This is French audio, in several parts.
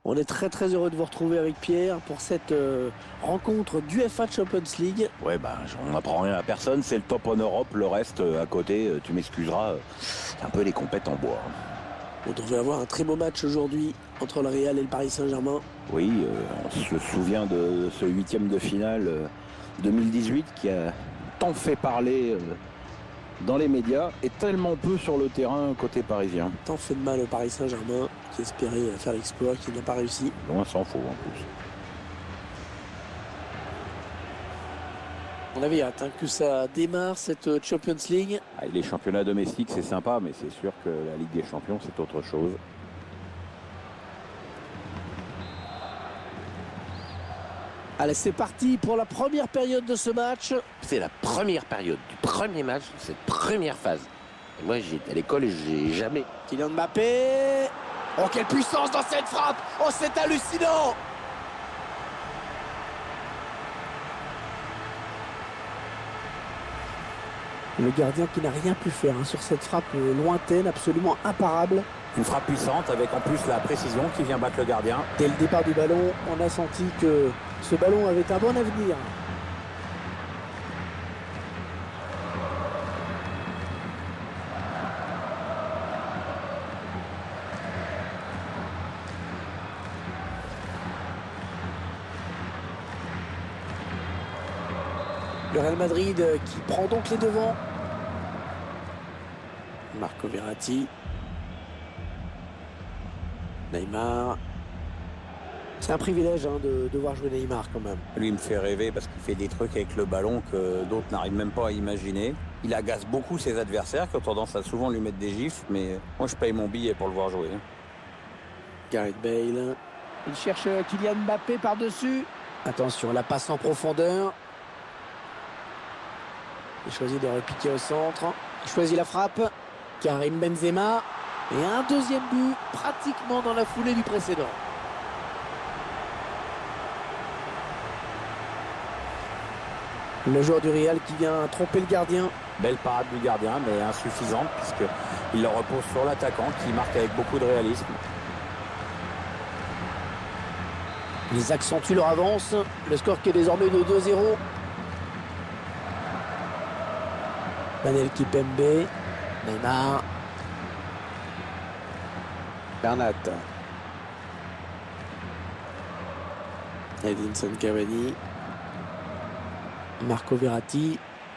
On est très heureux de vous retrouver avec Pierre pour cette rencontre d'UEFA Champions League. Ouais, on n'apprend rien à personne, c'est le top en Europe, le reste à côté, tu m'excuseras, c'est un peu les compètes en bois. On devrait avoir un très beau match aujourd'hui entre le Real et le Paris Saint-Germain. Oui, on se souvient de ce huitième de finale 2018 qui a tant fait parler dans les médias et tellement peu sur le terrain côté parisien. Tant fait de mal au Paris Saint-Germain qui espérait faire l'exploit, qui n'a pas réussi. Loin s'en faut en plus. On avait hâte que ça démarre cette Champions League. Les championnats domestiques c'est sympa, mais c'est sûr que la Ligue des Champions c'est autre chose. Allez, c'est parti pour la première période de ce match. C'est la première période du premier match, cette première phase. Et moi, j'étais à l'école et j'ai jamais... Kylian Mbappé. Oh, quelle puissance dans cette frappe! Oh, c'est hallucinant! Le gardien qui n'a rien pu faire sur cette frappe lointaine, absolument imparable. Une frappe puissante avec en plus la précision qui vient battre le gardien. Dès le départ du ballon, on a senti que ce ballon avait un bon avenir. Le Real Madrid qui prend donc les devants. Marco Verratti. Neymar. C'est un privilège de voir jouer Neymar quand même. Lui il me fait rêver parce qu'il fait des trucs avec le ballon que d'autres n'arrivent même pas à imaginer. Il agace beaucoup ses adversaires qui ont tendance à souvent lui mettre des gifles, mais moi je paye mon billet pour le voir jouer. Gareth Bale. Il cherche Kylian Mbappé par-dessus. Attention, la passe en profondeur. Il choisit de repiquer au centre. Il choisit la frappe. Karim Benzema. Et un deuxième but pratiquement dans la foulée du précédent. Le joueur du Real qui vient tromper le gardien. Belle parade du gardien, mais insuffisante puisqu'il le repose sur l'attaquant qui marque avec beaucoup de réalisme. Ils accentuent leur avance. Le score qui est désormais de 2-0. Manel Kipembe. Neymar. Bernat. Edinson Cavani. Marco Verratti.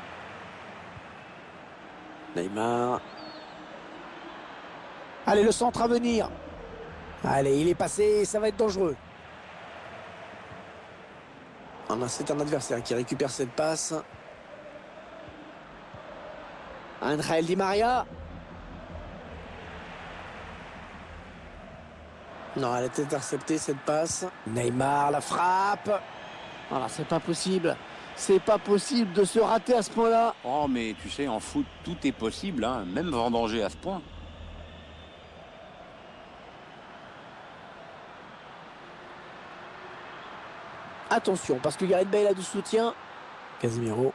Neymar. Allez, le centre à venir. Allez, il est passé, ça va être dangereux. C'est un adversaire qui récupère cette passe. Angel Di Maria. Non, elle est interceptée cette passe. Neymar, la frappe. Voilà, c'est pas possible. C'est pas possible de se rater à ce point-là. Oh mais tu sais, en foot, tout est possible, hein, même vendanger à ce point. Attention, parce que Gareth Bale a du soutien. Casemiro.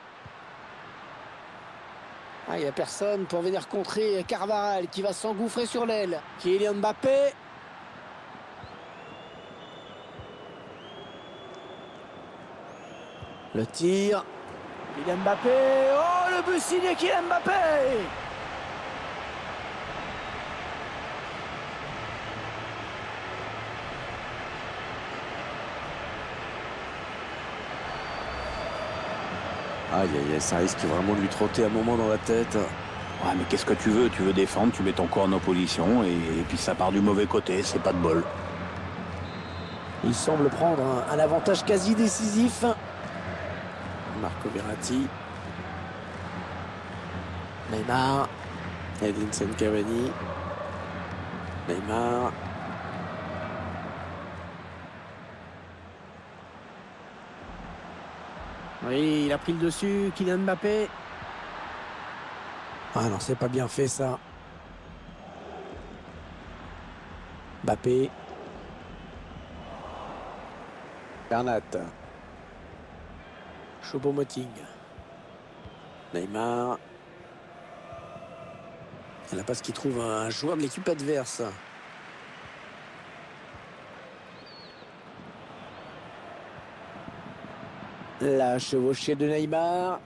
Il n'y a personne pour venir contrer Carvajal qui va s'engouffrer sur l'aile. Kylian Mbappé. Le tir. Kylian Mbappé. Oh, le but signé Kylian Mbappé. Aïe aïe aïe, ça risque vraiment de lui trotter un moment dans la tête. Ouais, mais qu'est-ce que tu veux? Tu veux défendre, tu mets ton corps en opposition et puis ça part du mauvais côté, c'est pas de bol. Il semble prendre un avantage quasi décisif. Marco Verratti. Neymar. Edinson Cavani. Neymar. Oui, il a pris le dessus, Kylian Mbappé. Ah non, c'est pas bien fait ça. Mbappé. Bernat. Choupo-Moting. Neymar. La passe qui trouve un joueur de l'équipe adverse. La chevauchée de Neymar.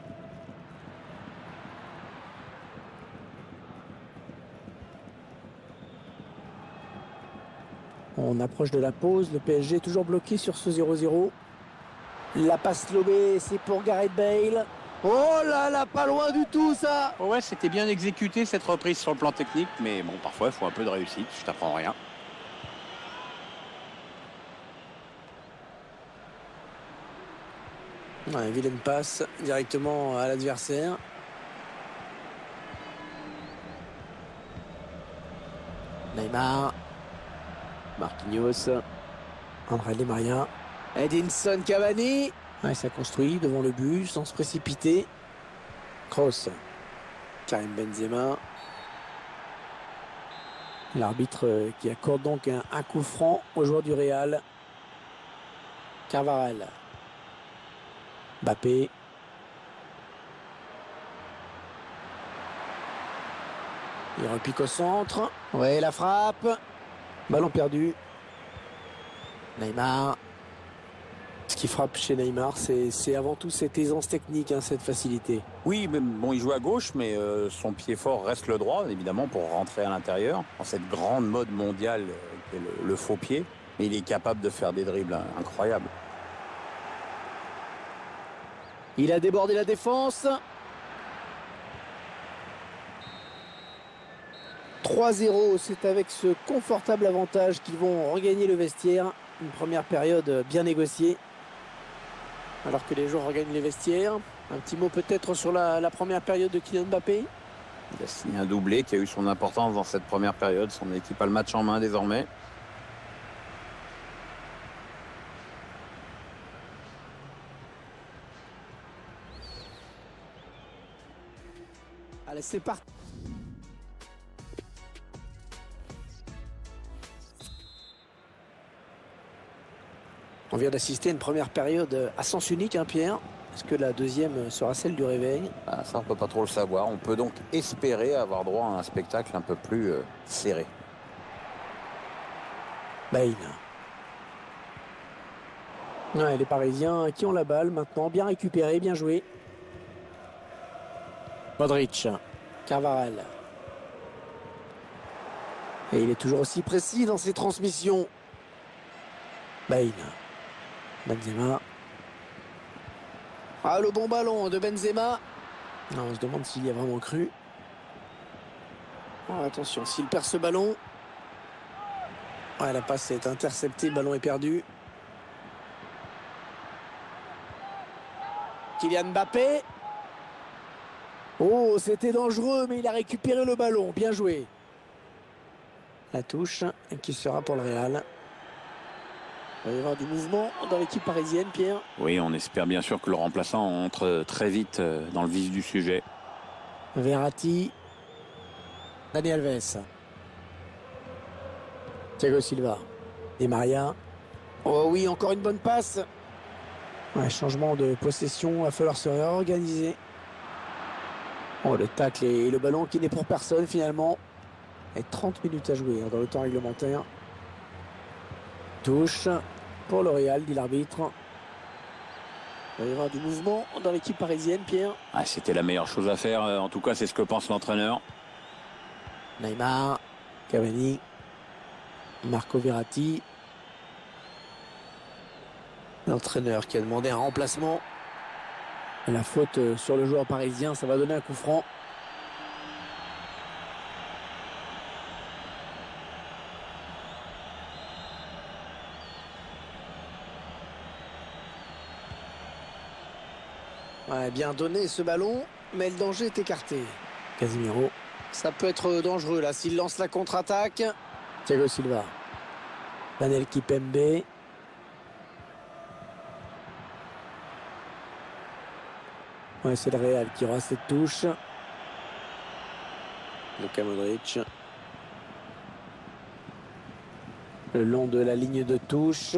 On approche de la pause. Le PSG est toujours bloqué sur ce 0-0. La passe lobée, c'est pour Gareth Bale. Oh là là, pas loin du tout ça. Ouais, c'était bien exécuté cette reprise sur le plan technique, mais bon, parfois il faut un peu de réussite, je t'apprends rien. Ouais, vilaine passe directement à l'adversaire. Neymar. Marquinhos. André Di Maria. Edinson Cavani. Ouais, ça construit devant le but sans se précipiter. Kroos. Karim Benzema. L'arbitre qui accorde donc un coup franc aux joueurs du Real. Carvajal. Mbappé. Il repique au centre. Ouais, la frappe. Ballon perdu. Neymar. Ce qui frappe chez Neymar, c'est avant tout cette aisance technique, hein, cette facilité. Oui, mais bon, il joue à gauche, mais son pied fort reste le droit, évidemment, pour rentrer à l'intérieur, dans cette grande mode mondiale qui est le faux pied. Mais il est capable de faire des dribbles incroyables. Il a débordé la défense. 3-0, c'est avec ce confortable avantage qu'ils vont regagner le vestiaire. Une première période bien négociée. Alors que les joueurs regagnent les vestiaires. Un petit mot peut-être sur la première période de Kylian Mbappé. Il a signé un doublé qui a eu son importance dans cette première période. Son équipe a le match en main désormais. Allez, c'est parti. On vient d'assister à une première période à sens unique, hein, Pierre. Est-ce que la deuxième sera celle du réveil? Ça, on ne peut pas trop le savoir. On peut donc espérer avoir droit à un spectacle un peu plus serré. Bale. Ouais, les Parisiens qui ont la balle maintenant. Bien récupéré, bien joué. Modric. Carvajal. Et il est toujours aussi précis dans ses transmissions. Bale. Benzema. Ah, le bon ballon de Benzema. Non, on se demande s'il y a vraiment cru. Oh, attention, s'il perd ce ballon. Ouais, la passe est interceptée, le ballon est perdu. Kylian Mbappé. Oh, c'était dangereux, mais il a récupéré le ballon. Bien joué. La touche qui sera pour le Real. Il va y avoir du mouvement dans l'équipe parisienne, Pierre. Oui, on espère bien sûr que le remplaçant entre très vite dans le vif du sujet. Verratti. Dani Alves. Thiago Silva. Di Maria. Oh oui, encore une bonne passe. Ouais, changement de possession, il va falloir se réorganiser. Oh, le tacle et le ballon qui n'est pour personne finalement. Et 30 minutes à jouer, hein, dans le temps réglementaire. Touche pour le Real, dit l'arbitre. Il va y avoir du mouvement dans l'équipe parisienne, Pierre. C'était la meilleure chose à faire, en tout cas c'est ce que pense l'entraîneur. Neymar, Cavani, Marco Verratti. L'entraîneur qui a demandé un remplacement. La faute sur le joueur parisien, ça va donner un coup franc. Ouais, bien donné ce ballon, mais le danger est écarté. Casemiro. Ça peut être dangereux là s'il lance la contre-attaque. Thiago Silva. Panel Kipembe. Ouais, c'est le Real qui aura cette touche. Luka Modric. Le long de la ligne de touche.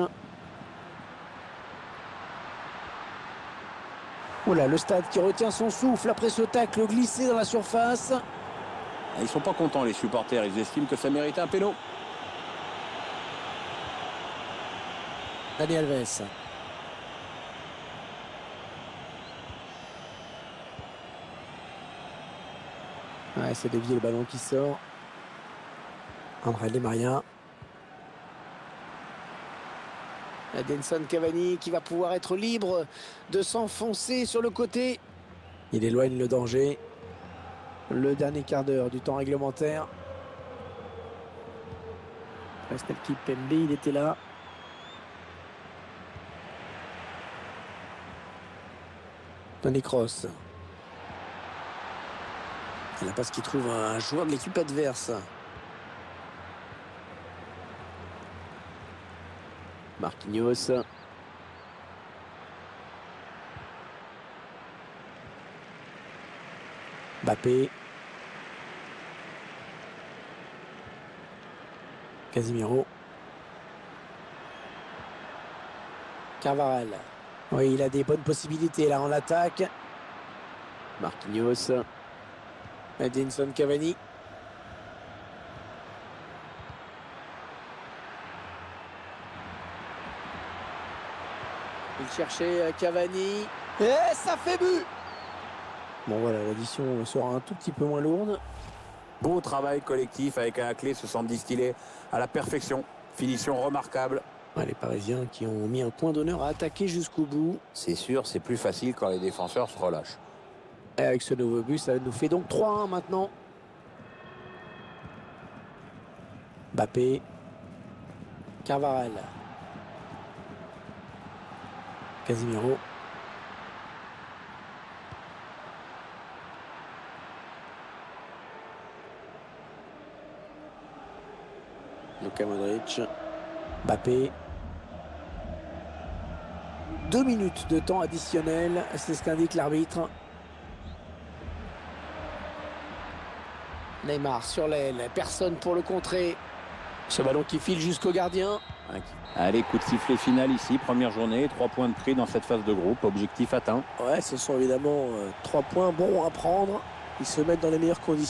Oula, le stade qui retient son souffle après ce tacle glissé dans la surface. Ils sont pas contents les supporters, ils estiment que ça mérite un péno. Dani Alves. Ouais, c'est dévié le ballon qui sort. André Di Maria. Edinson Cavani qui va pouvoir être libre de s'enfoncer sur le côté. Il éloigne le danger. Le dernier quart d'heure du temps réglementaire. Presnel Kimpembe, il était là. Toni Kroos. C'est la passe qui trouve un joueur de l'équipe adverse. Marquinhos. Mbappé. Casemiro. Carvajal. Oui, il a des bonnes possibilités là en l'attaque. Marquinhos. Edinson Cavani. Il cherchait Cavani. Et ça fait but! Bon voilà, l'addition sera un tout petit peu moins lourde. Beau travail collectif avec un clé se semble distillé à la perfection. Finition remarquable. Ouais, les Parisiens qui ont mis un point d'honneur à attaquer jusqu'au bout. C'est sûr, c'est plus facile quand les défenseurs se relâchent. Et avec ce nouveau but, ça nous fait donc 3-1 maintenant. Mbappé. Carvajal. Casemiro. Luka Modric. Mbappé. 2 minutes de temps additionnel, c'est ce qu'indique l'arbitre. Neymar sur l'aile, personne pour le contrer. Ce ballon qui file jusqu'au gardien. Allez, coup de sifflet final ici, première journée, 3 points de prix dans cette phase de groupe, objectif atteint. Ouais, ce sont évidemment 3 points bons à prendre. Ils se mettent dans les meilleures conditions.